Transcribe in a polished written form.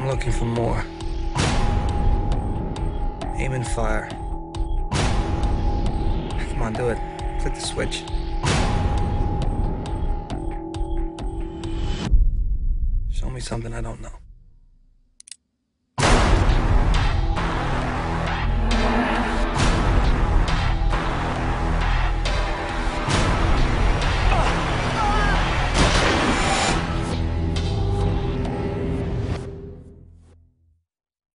looking for more. Aim and fire. Come on, do it. Flick the switch. Show me something I don't know.